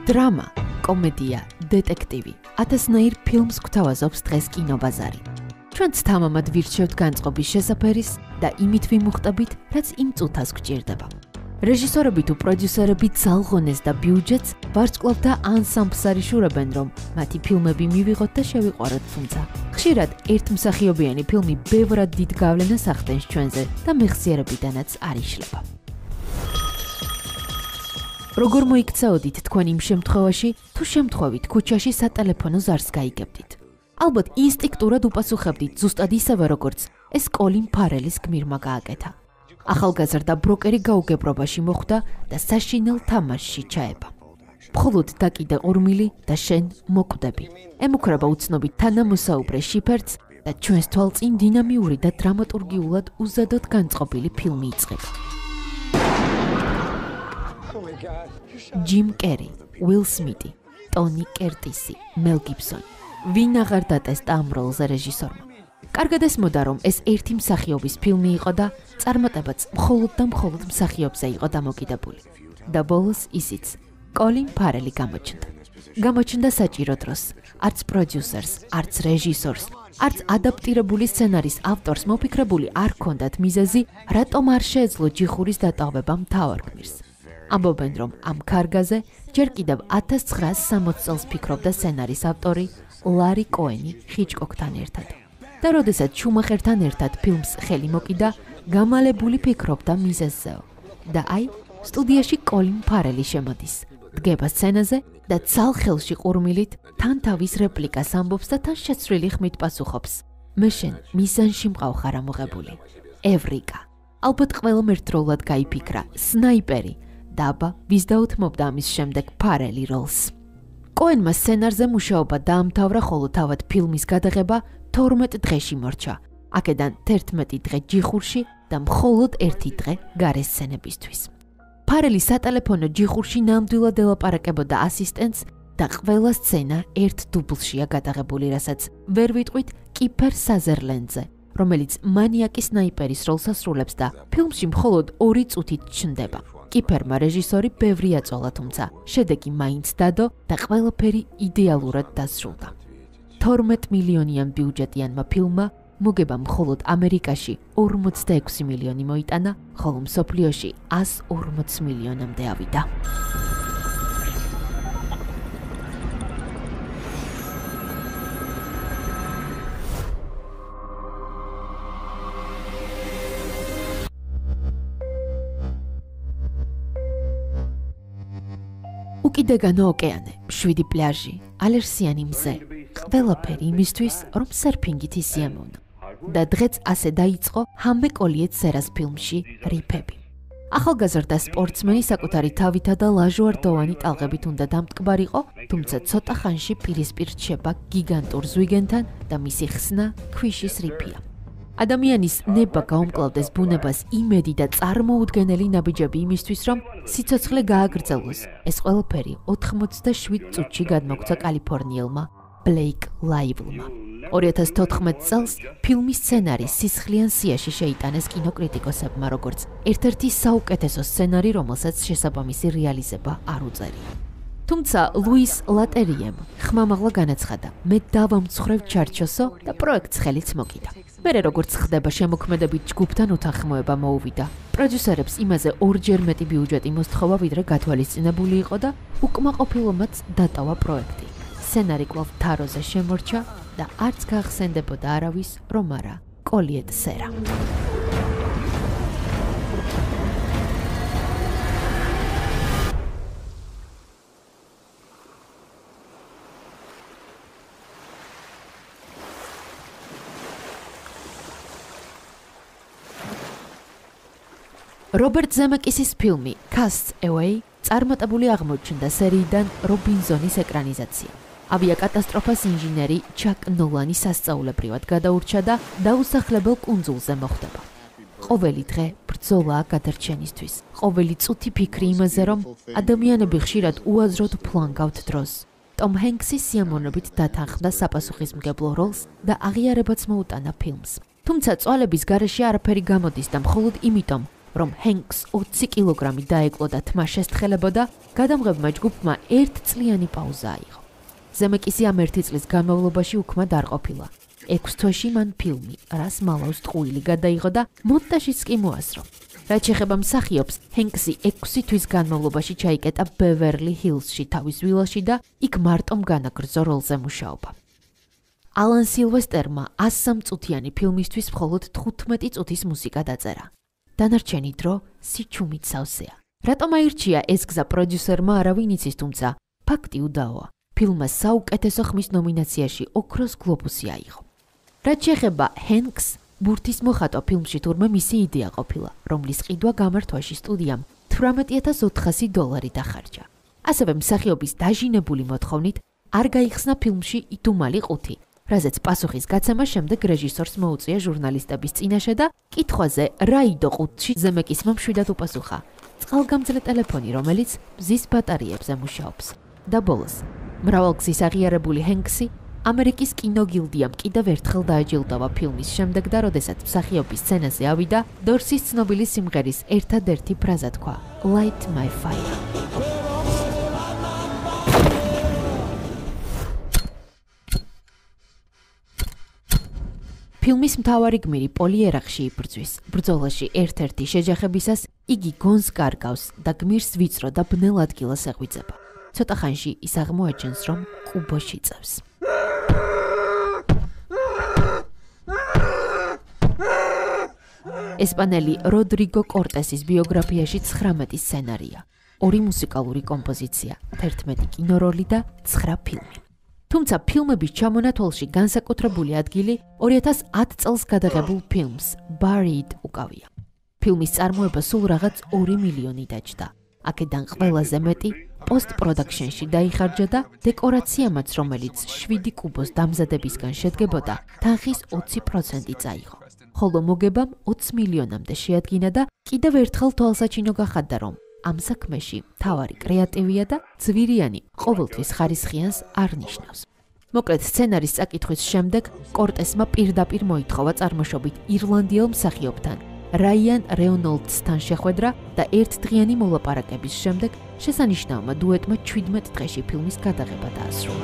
დრამა, კომედია, დეტექტივი. ათასნაირ ფილმს გვთავაზობს დღეს კინობაზარი. ჩვენც თამამად ვირჩევთ განწყობის შესაფერის და იმით ვიმუხტებით, რაც იმ წუთას გვჭირდება. რეჟისორები თუ პროდიუსერები ძალღონეს და ბიუჯეტს ვარსკვლავთა ანსამბლს არიშურებენ, რომ მათი ფილმები მივიღოთ და შევიყვაროთ, თუმცა ხშირად ერთმსახიობიანი ფილმი ბევრად დიდ გავლენას ახდენს ჩვენზე და მეხსიერებიდანაც არ იშლება. როგორ მოიქცეოდით თქვენ იმ შემთხვევაში, თუ შემთხვევით ქუჩაში სატელეფონო ზარს გაიგებდით? ალბათ ინსტინქტურად უპასუხებდით ზუსტად ისევე, როგორც ეს კოლინ ფარელის გმირმა გააკეთა. ახალგაზრდა ბროკერი გაუგებრობაში მოხვდა და საშინელ თამაშში ჩაება. მხოლოდ დაკიდე ყურმილი და შენ მოკვდები. ემუქრება უცნობით თანამოსაუბრე შიფერს და ჩვენს თვალწინ დინამიური და დრამატურგიულად უზადოდ განწყობილი ფილმი იწყება. ჯიმ კერი, უილ სმიტი, ტონი კერტისი, მელ გიბსონი. ვინ აღარ დატესტა ამ როლზე რეჟისორმა? კარგად ესმოდა, რომ ეს ერთი მსახიობის ფილმი იყო და წარმატებაც მხოლოდ და მხოლოდ მსახიობზე იყო დამოკიდებული. და ბოლოს ისიც, კოლინ ფარელი გამოჩნდა. გამოჩნდა საჭირო დროს, არც პროდიუსერს, არც რეჟისორს, არც ადაპტირებული სცენარის ავტორს მოფიქრებული არ ჰქონდათ მიზეზი, რატომ არ შეეძლო ჯიხურის დატოვება მთავარ გმირს. ამბობენ, რომ ამ ქარგაზე ჯერ კიდევ 1960 წელს ფიქრობდა სცენარის ავტორი ლარი კოენი ჰიჩკოკთან ერთად. და როდესაც შუმახერთან ერთად ფილმს ხელი მოკიდა, გამალებული ფიქრობდა მიზეზზეო. და აი, სტუდიაში კოლინ ფარელი შემოდის. დგება სცენაზე და ცალ-ხელში ყურმილით თან თავის რეპლიკას ამბობს და თან შეცვლილი ხმით პასუხობს. მე შენ მიზანში მყავ ხარ ამოღებული. ევრიკა. ალბათ ყველამ ერთდროულად გაიფიქრა, სნაიპერი. დაბა, ვის დაუთმობდა ამის შემდეგ ფარელი როლს. კოენმა სცენარზე მუშაობა დაამთავრა, ხოლო თავად ფილმის გადაღება 12 დღეში მორჩა. აქედან 11 დღე ჯიხურში და მხოლოდ 1 დღე გარე სცენებისთვის. ფარელი სატელეფონო ჯიხურში ნამდვილად ელაპარაკებოდა ასისტენტს და ყველა სცენა ერთ დუბლშია გადაღებული, რასაც ვერ ვიტყვით კიფერ საზერლენდზე, რომელიც მანიაკი სნაიპერის როლს ასრულებს და ფილმში მხოლოდ 2 წუთით ჩნდება. კიფერმა რეჟისორი ბევრი აწოლა, თუმცა შედეგი მაინც დადო და ყველაფერი იდეალურად დასრულდა. 12 მილიონიან ბიუჯეტიანმა ფილმმა მოგება მხოლოდ ამერიკაში 46 მილიონი მოიტანა, ხოლო მსოფლიოში 140 მილიონამდე ავიდა. უკიდეგანო ოკეანე, 7 პლაჟი, ალერსიანი მზე, ყველაფერი იმისთვის, რომ სერფინგით ისიამოვნა. და დღეც ასე დაიწყო ჰამბე კოლიეთ სერას ფილმში რიფები. ახალგაზრდა სპორტსმენი საკუთარი თავითა და ლაჟვარდოვანი ტალღებით უნდა დამტკბარიყო, თუმცა ცოტა ხანში პირისპირ რჩება გიგანტურ ზვიგენთან და მისი ხსნა ქვიშის რიფია. ადამიანის ნება გაუმკლავდეს ბუნებას იმედი და წარმოუდგენელი ნაბიჯები იმისთვის, რომ სიცოცხლე გააგრძელოს. ეს ყველაფერი 87 წუთში გადმოგვცა კალიფორნიელმა ბლეიკ ლაივლმა. 2014 წელს ფილმის სცენარი სისხლიან სიაში შეიტანეს კინოკრიტიკოსებმა, როგორც ერთ-ერთი საუკეთესო სცენარი, რომელსაც შესაბამისი რეალიზება არ უწერია. თუმცა ლუის ლატერიემ ხმამაღლა განაცხადა, მე დავამცხრევ ჩარჩოსო და პროექტს ხელიც მოკიდა. მერე როგორც ხდება შემოქმედებით ჯგუფთან უთანხმოება მოუვიდა. პროდიუსერებს იმაზე 2-ჯერ მეტი ბიუჯეტი მოსთხოვა, ვიდრე გათვალისწინებული იყო და უკმაყოფილომაც დატოვა პროექტი. სცენარი კვლავ თაროზე შემორჩა და არც გახსენდებოდა არავის, რომ არა კოლიეთ სერა. რობერტ ზემეკისის ფილმი Cast Away წარმატებული აღმოჩნდა სერიიდან რობინზონის ეკრანიზაცია. ავიაკატასტროფას ინჟინერი ჩაკ ნოლანი სასწაულებრივად გადაურჩა და დაუსახლებელ კუნძულზე მოხვდება. ყოველი დღე ბრძოლაა გადარჩენისთვის. ყოველი წუთი ფიქრი იმაზე, რომ ადამიანები ხშირად უაზროდ ფლანგავთ დროს. ტომ ჰენქსი სიამოვნებით დათანხმდა საპასუხისმგებლო როლს და აღიარებაც მოუტანა ფილმს. თუმცა წვალების გარეშე არაფერი გამოდის და მხოლოდ იმიტომ, რომ ჰენკს 20 კილოგრამი დაეკლო და თმა შესთხელებოდა, გადამღებმა ჯგუფმა 1 წლიანი პაუზა აიღო. ზემეკისი ამ 1 წლის განმავლობაში უქმად არ ყოფილა. 6 თვეში მან ფილმი რას მალავს ტყუილი გადაიღო და მონტაჟიც კი მოასწრო. რაც შეეხება მსახიობს, ჰენკსი 6 თვის განმავლობაში ჩაიკეტა ბევერლი ჰილზში თავის ვილაში და იქ მარტომ განაგრძო როლზე მუშაობა. ალან სილვესტერმა 103 წუთიანი ფილმისთვის მხოლოდ 15 წუთის მუსიკა დაწერა. დანარჩენი დრო სიჩუმით სავსეა. რატომ აირჩია ეს გზა პროდიუსერმა არავინ იცის, თუმცა ფაქტი უდაოა. ფილმმა საუკეთესო ხმის ნომინაციაში ოქროს გლობუსი აიღო. რაც შეეხება ჰენკს, ბურთის მოხატვა ფილმში თურმე მისი იდეა ყოფილა, რომლის ყიდვა გამართვაში სტუდიამ $18,400 დახარჯა. ასევე მსახიობის დაჟინებული მოთხოვნით არ გაიხსნა ფილმში იდუმალი ყუთი, რაზეც პასუხის გაცემა შემდეგ რეჟისორს მოუწია ჟურნალისტების წინაშე და კითხვაზე რა იდო ყუთში ზემეკისმა მშვიდად უპასუხა: წყალგამძლე ტელეფონი, რომელიც მზის ბატარეებზე მუშაობს. და ბოლოს, მრავალგზის აღიარებული ჰენკსი ამერიკის კინოგილდიამ კიდევ ერთხელ დააჯილდოვა ფილმის შემდეგ და როდესაც მსახიობის სცენაზე ავიდა, დორსის ცნობილი სიმღერის ერთადერთი ფრაზა თქვა: Light my fire. ფილმის მთავარი გმირი პოლი ერახში იბრძვის. ბრძოლაში ერთ-ერთი შეჯახებისას იგი გონს კარგავს და გმირს ვიწრო და ბნელ ადგილას ეღვიძება. ცოტა ხანში ის აღმოაჩენს, რომ კუბოში წევს. ესპანელი როდრიგო კორტესის ბიოგრაფიაში 19 სცენარია, 2 მუსიკალური კომპოზიცია, 11 კინოროლი და 9 ფილმი. თუმცა ფილმების ჩამონათვალში განსაკუთრებული ადგილი 2010 წელს გადაღებულ ფილმს Buried უკავია. ფილმის წარმოება სულ რაღაც 2 მილიონი დაჯდა. აქედან ყველაზე მეტი პოსტ-პროდაქშენში დაიხარჯა და დეკორაციამაც, რომელიც 7 კუბოს დამზადებისგან შედგებოდა, თანხის 20% წაიღო. ხოლო მოგებამ 20 მილიონამდე შეადგინა და კიდევ ერთხელ თვალსაჩინო გახადა, რომ ამ საქმეში მთავარი კრეატივია და ძვირიანი ყოველთვის ხარისხიანს არ ნიშნავს. მოკლედ, სცენარის წაკითხვის შემდეგ კორტესმა პირდაპირ მოითხოვა წარმოშობით ირლანდიელ მსახიობთან რაიან რეონოლდსთან შეხვედრა და ერთდღიანი მოლაპარაკების შემდეგ შესანიშნავმა დუეტმა 17 დღეში ფილმის გადაღება დაასრულა.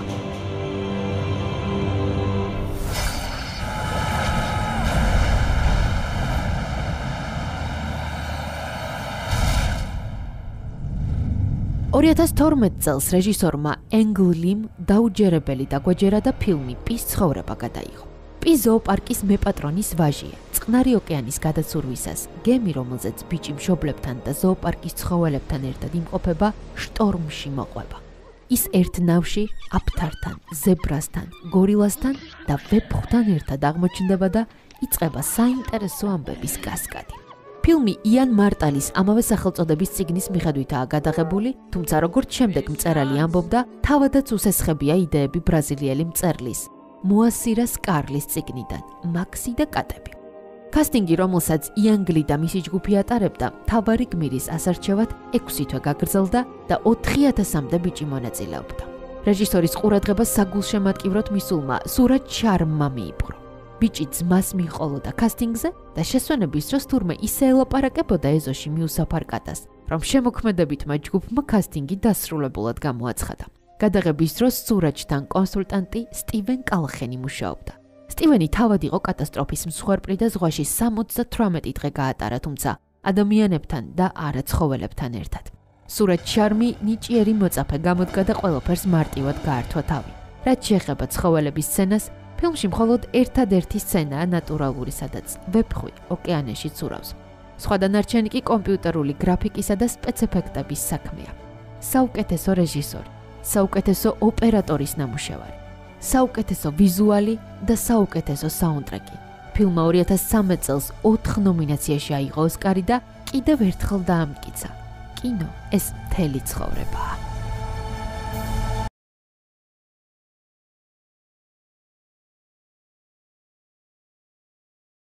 $2012 წელს რეჟისორმა ენგლ ლიმ დაუჯერებელი დაგვეჯერა და ფილმი „პის ცხოვრება“ გადაიღო. პი ზოოპარკის მეპატრონის ვაჟია. წყნარი ოკეანის გადაცურვისას გემი, რომელზეც ბიჭი მშობლებთან და ზოოპარკის ცხოველებთან ერთად იმყოფება, შტორმში მოყვება. ის ერთ ნავში აფთართან, ზებრასთან, გორილასთან და ვეფხვთან ერთად აღმოჩნდება და იწყება საინტერესო ამბების კასკადი. ფილმი იან მარტალის ამავე სახელწოდების წიგნის მიხედვითაა გადაღებული, თუმცა როგორც შემდეგ მწერალი ამბობდა, თავადაც უსესხებია იდეები ბრაზილიელი მწერლის მოასირას კარლის წიგნიდან, მაქსი და კატები. კასტინგი, რომელსაც იან გლი და მისი ჯგუფი ატარებდა, მთავარი გმირის ასარჩევად 6 თვე გაგრძელდა და 4000-მდე ბიჭი მონაწილეობდა. რეჟისორის ყურადღება საგულშემატკივროდ მისულმა სურათ შარმმა მიიპყრო. ბიჭი ძმას მიჰყოლოდა კასტინგზე და შესვენების დროს თურმე ისე ელაპარაკებოდა ეზოში მიუსაფარ კატას, რომ შემოქმედებითმა ჯგუფმა კასტინგი დასრულებულად გამოაცხადა. გადაღების დროს სურაჯთან კონსულტანტი სტივენ კალხენი მუშაობდა. სტივენი თავად იყო კატასტროფის მსხვერპლი და ზღვაში 78 დღე გაატარა, თუმცა ადამიანებთან და არა ცხოველებთან ერთად. სურაჯ შარმი ნიჭიერი მოწაფე გამოდგა და ყველაფერს მარტივად გაართვა თავი. რაც შეეხება ცხოველების სცენას, ფილმში მხოლოდ ერთადერთი სცენაა ნატურალური, სადაც ვეფხვი ოკეანეში ცურავს. სხვა დანარჩენი კი კომპიუტერული გრაფიკისა და სპეცეფექტების საქმეა. საუკეთესო რეჟისორი, საუკეთესო ოპერატორის ნამუშევარი, საუკეთესო ვიზუალი და საუკეთესო საუნდტრეკი. ფილმმა 2013 წელს 4 ნომინაციაში აიღო ოსკარი და კიდევ ერთხელ დაამტკიცა: კინო ეს მთელი ცხოვრებაა.